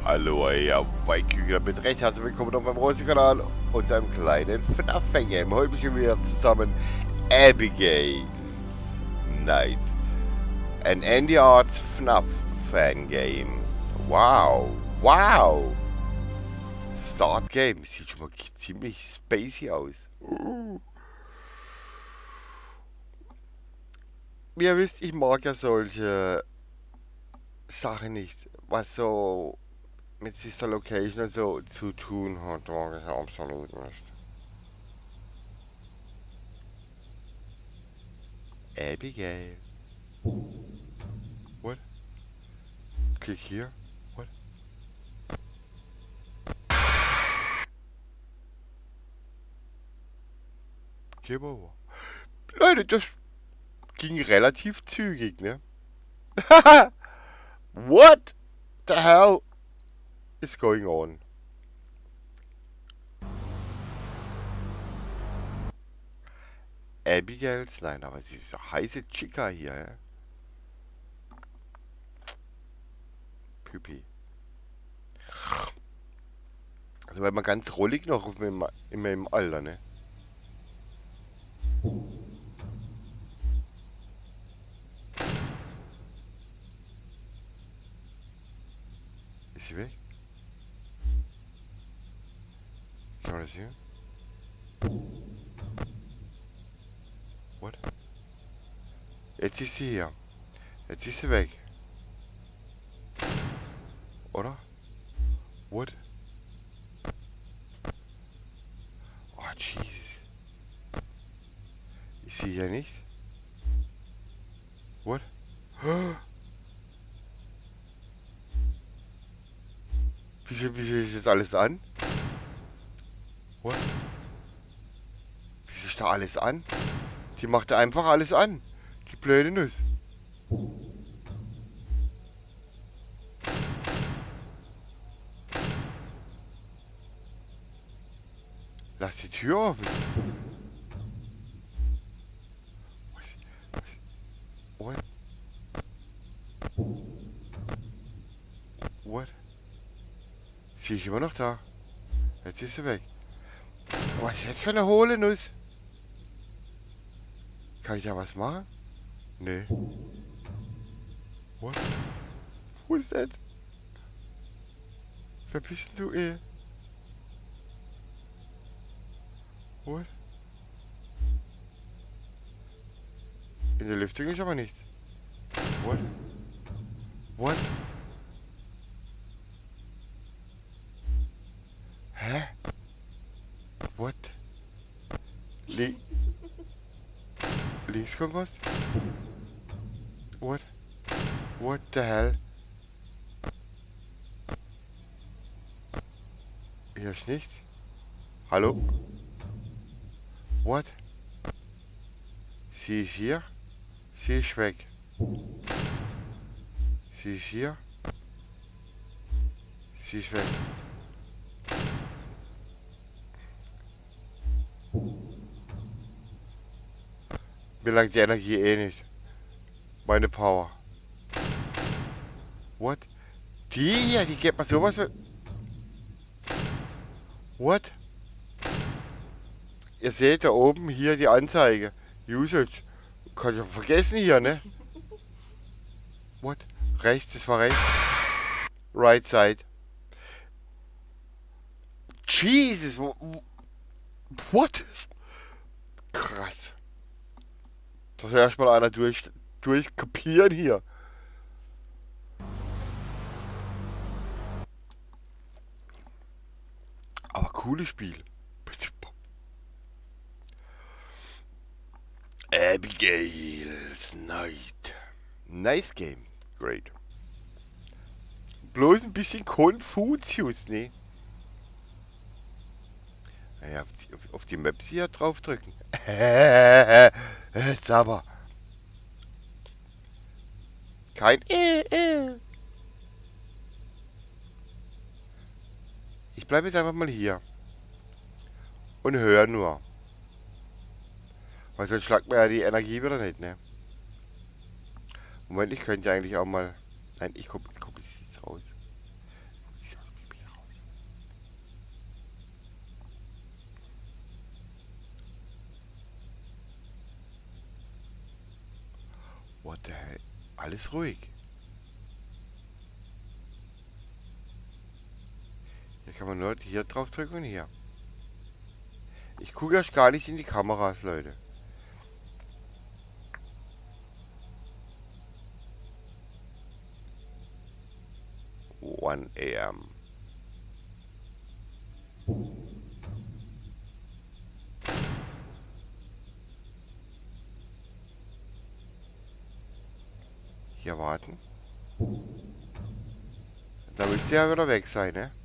Hallo, ja, Weinkügler mit recht. Herzlich willkommen auf meinem Rosi-Kanal und seinem kleinen FNAF-Fangame. Heute bin ich wieder zusammen Abigail's Night. Ein Andy Arts FNAF Fangame. Wow, wow. Start Game. Sieht schon mal ziemlich spacey aus. Wie ihr wisst, ich mag ja solche Sachen nicht. Was so mit Sister Location und so zu tun hat, mag ich absolut nicht. Abigail. What? Klick hier. What? Game over. Leute, das ging relativ zügig, ne? What the hell is going on? Abigail's? Nein, aber sie ist eine heiße Chica hier, ja? Püppi. Also weil man ganz rollig noch in meinem Alter, ne? Ist sie weg? Kann man das sehen? What? Jetzt ist sie hier. Jetzt ist sie weg. Oder? What? Oh, Jesus. Ich sehe hier nicht. What? Wie ist das alles an? What? Wie ist da alles an? Die macht einfach alles an. Die blöde Nuss. Lass die Tür offen. What? What? Sie ist immer noch da. Jetzt ist sie weg. Was ist jetzt für eine hohle Nuss? Kann ich da was machen? Nee. What? Wo ist das? Wer bist denn du, eh? What? In der Lüftung ist aber nichts. What? What? Hä? What? Links kommt was? What? What the hell? Hier ist nichts. Hallo? What? Sie ist hier. Sie ist weg. Sie ist hier. Sie ist weg. Mir langt die Energie eh nicht. Meine Power. What? Die hier, die gibt mir sowas. What? Ihr seht da oben hier die Anzeige. Usage. Kann ich vergessen hier, ne? What? Rechts, das war rechts. Right side. Jesus. What? Krass. Das soll erstmal einer durchkapieren hier. Aber cooles Spiel. Abigail's Night. Nice game. Great. Bloß ein bisschen Konfuzius, ne? Naja, auf die Maps hier draufdrücken. Jetzt aber. Kein Ich bleibe jetzt einfach mal hier. Und höre nur. Weil sonst schlagt mir ja die Energie wieder nicht, ne? Moment, ich könnte ja eigentlich auch mal... Nein, ich komm jetzt raus. What the hell? Alles ruhig. Hier kann man nur hier drauf drücken und hier. Ich gucke erst gar nicht in die Kameras, Leute. One AM. Hier warten. Da müsste ja wieder weg sein, ne?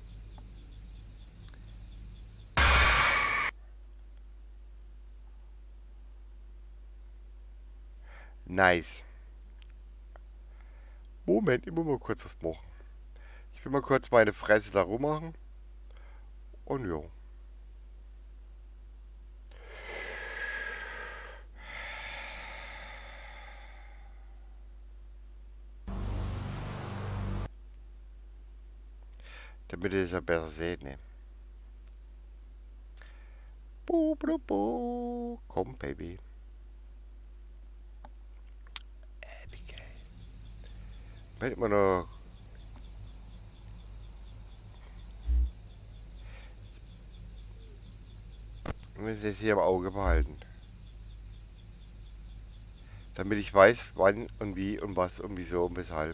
Nice. Moment, ich muss mal kurz was machen. Ich will mal kurz meine Fresse da rummachen. Und jo. Damit ihr es ja besser seht, ne? Bu, bu, bu. Komm, Baby. Abigail. Wenn immer noch. Ich muss das hier im Auge behalten. Damit ich weiß, wann und wie und was und wieso und weshalb.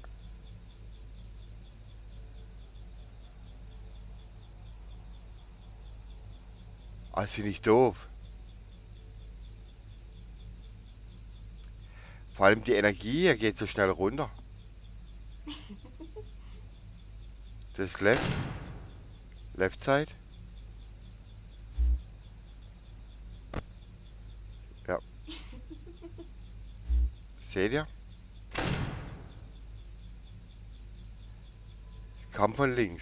Ah, ist sie nicht doof. Vor allem die Energie hier geht so schnell runter. Das ist Left. Left Side. Ja. Seht ihr? Ich kam von links.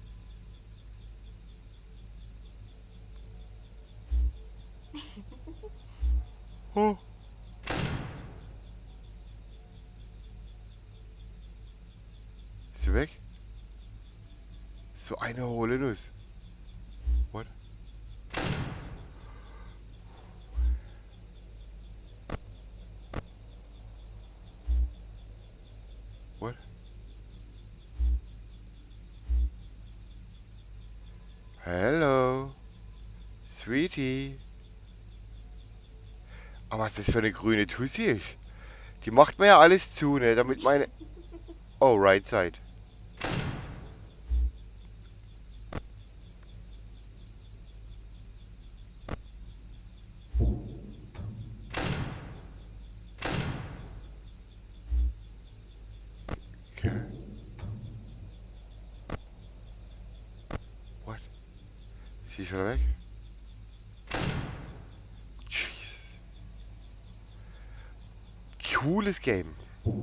Oh. Ist sie weg? So eine hohle Nuss. What? What? Hello. Sweetie. Aber was das für eine grüne Tussi ist? Die macht mir ja alles zu, ne? Damit meine... Oh, right side. Okay. What? Sie ist wieder weg? Jesus. Cooles Game.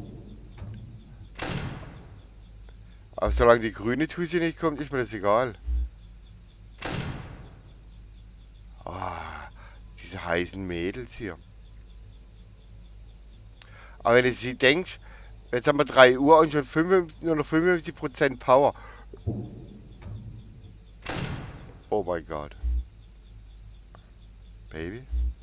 Aber solange die grüne Tussi nicht kommt, ist mir das egal. Ah, diese heißen Mädels hier. Aber wenn du sie denkst, jetzt haben wir 3 Uhr und schon 55, nur noch 55% Power. Oh mein Gott. Baby.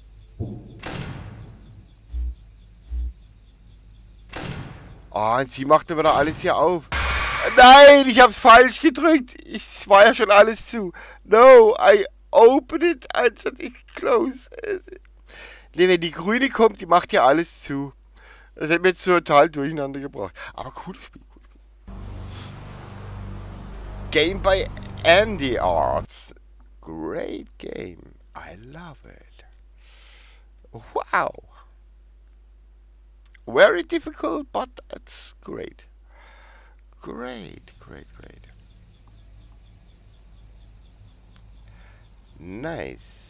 Ah, und sie macht mir wieder alles hier auf. Nein, ich hab's falsch gedrückt. Es war ja schon alles zu. No, I open it anstatt ich close. Ne, wenn die grüne kommt, die macht ja alles zu. Das hat mir jetzt total durcheinander gebracht. Aber cooles Spiel. Game by Andy Arts. Great game. I love it. Wow. Very difficult, but it's great. Great. Nice.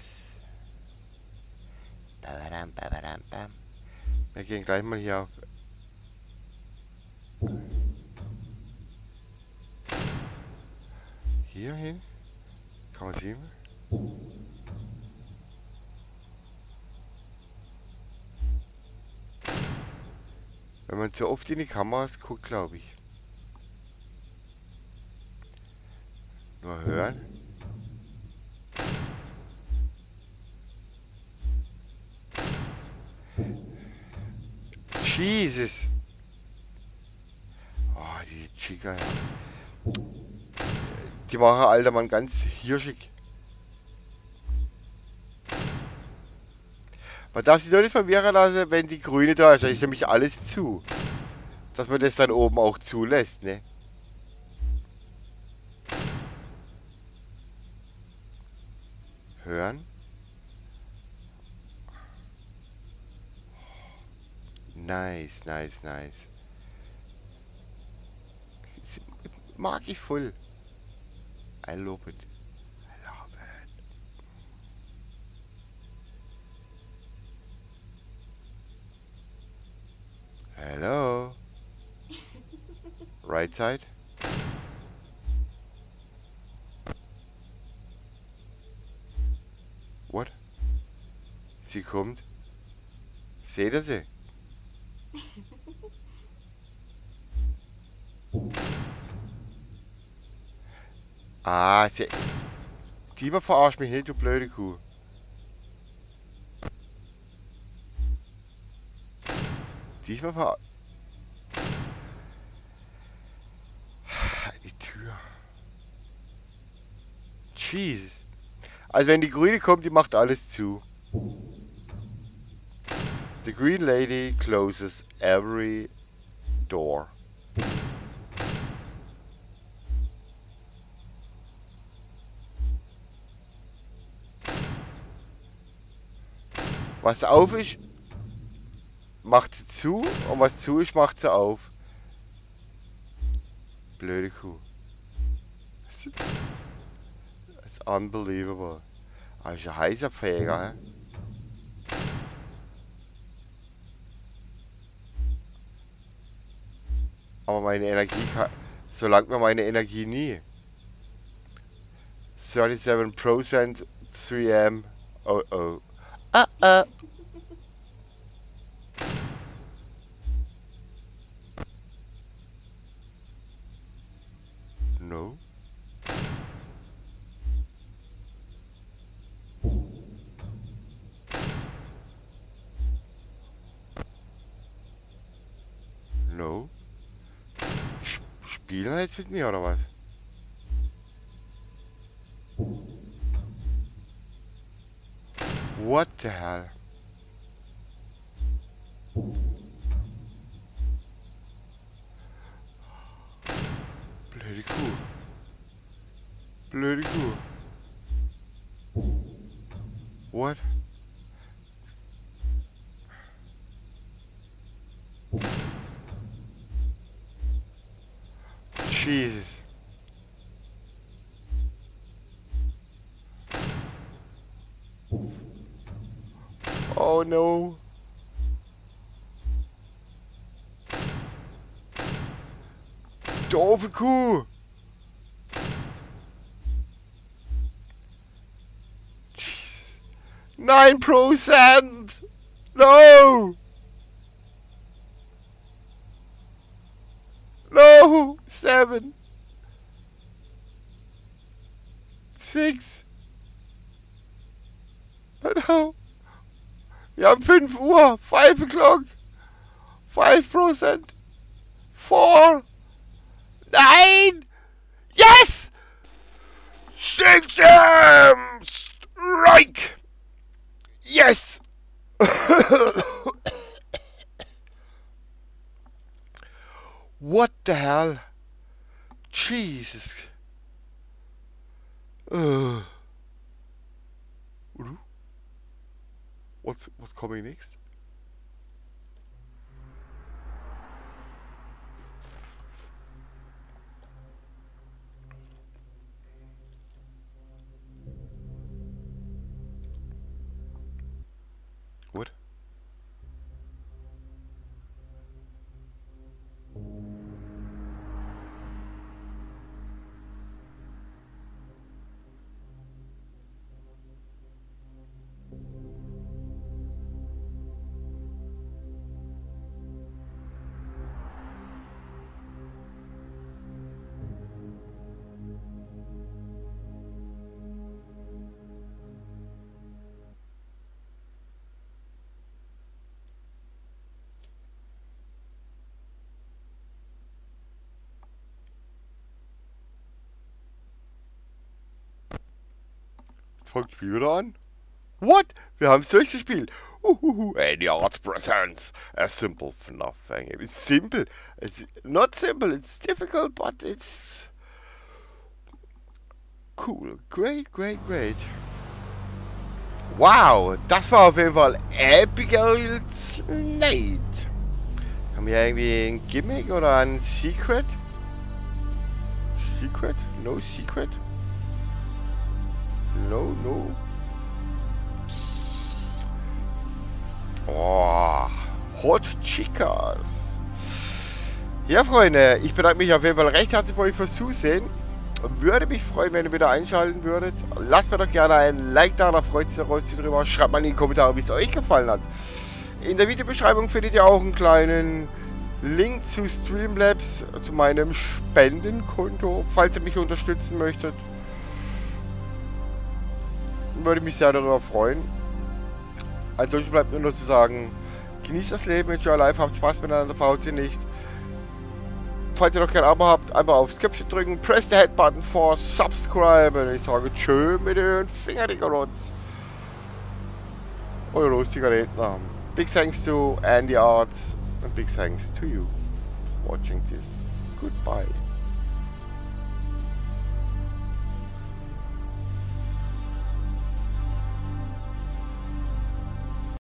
Bam. Wir gehen gleich mal hier auf. Hier hin. Kann man sehen? Wenn man zu oft in die Kameras guckt, glaube ich. Nur hören. Jesus. Oh, die Chica, ja. Die machen alter Mann ganz hirschig. Man darf sich doch nicht verwirren lassen, wenn die Grüne da ist. Da ist nämlich alles zu. Dass man das dann oben auch zulässt, ne? Hören. Nice, nice, nice. Mag ich voll. I love it. I love it. Hello. Right side. What? Sie kommt. Seht ihr sie? Ah, sie... Lieber verarsch mich nicht, du blöde Kuh. Diesmal verarsch... Die Tür. Jesus. Also wenn die Grüne kommt, die macht alles zu. The Green Lady closes every door. Was auf ist, macht sie zu, und was zu ist, macht sie auf. Blöde Kuh. That's unbelievable. Ah, ist ein heißer Pfleger, hä? Aber meine Energie kann... So langt mir meine Energie nie. 37% 3M. Oh oh. No. No. Spielen wir jetzt mit mir oder was? What the hell? Blöde Kuh. Blöde Kuh. What? Jesus. Oh no. Doofe Kuh. Jesus. 9%. No. No. 7. 6. No. Wir haben 5 Uhr. 5 o'clock. 5%. 4. Nein! Yes! 6 strike! Yes! What the hell? Jesus. What's coming next? What? fängt das Spiel wieder an. What? Wir haben es durchgespielt. Any Arts presents a simple FNAF game. It's simple. It's not simple. It's difficult, but it's cool. Great, great, great. Wow, das war auf jeden Fall Abigail's Night. Haben wir irgendwie ein Gimmick oder ein Secret? Secret? No secret? No, no. Oh, Hot Chicas. Ja, Freunde, ich bedanke mich auf jeden Fall recht herzlich bei euch fürs Zusehen. Würde mich freuen, wenn ihr wieder einschalten würdet. Lasst mir doch gerne ein Like da, da freut sich drüber. Schreibt mal in die Kommentare, wie es euch gefallen hat. In der Videobeschreibung findet ihr auch einen kleinen Link zu Streamlabs, zu meinem Spendenkonto, falls ihr mich unterstützen möchtet. Würde mich sehr darüber freuen. Ansonsten bleibt nur noch zu sagen, genießt das Leben, enjoy life, habt Spaß miteinander, verhaut sie nicht. Falls ihr noch kein Abo habt, einfach aufs Köpfchen drücken, press the head button for subscribe. Und ich sage tschö mit den Fingerdigerons. Euer lustiger Redner. Big thanks to Andy Arts and big thanks to you for watching this. Goodbye.